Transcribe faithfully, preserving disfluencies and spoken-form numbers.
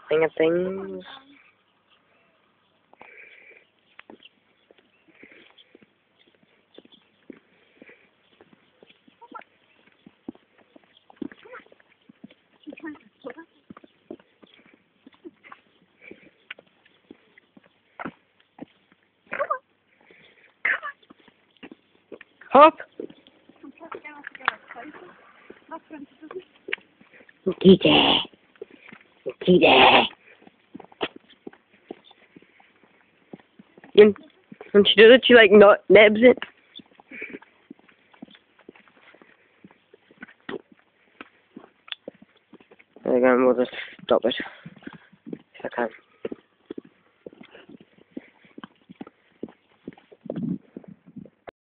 thing of things. Hop! Nikita! Nikita! When, when she does it, she like not nibs it. Again, we'll just stop it if I can.